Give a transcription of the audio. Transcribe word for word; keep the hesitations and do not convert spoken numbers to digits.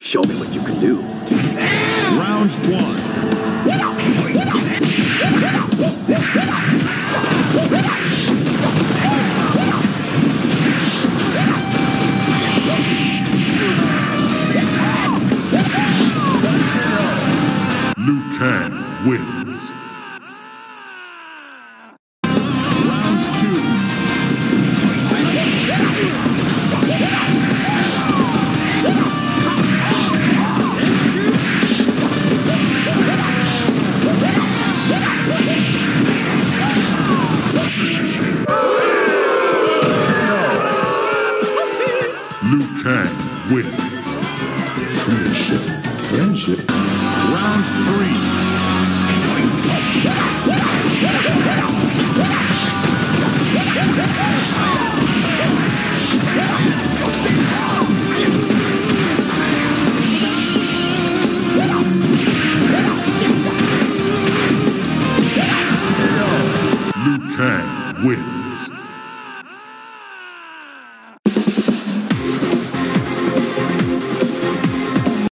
Show me what you can do. Round one. Liu Kang wins. Round two. Liu Kang wins. Friendship. Friendship. Round three. Liu Kang wins.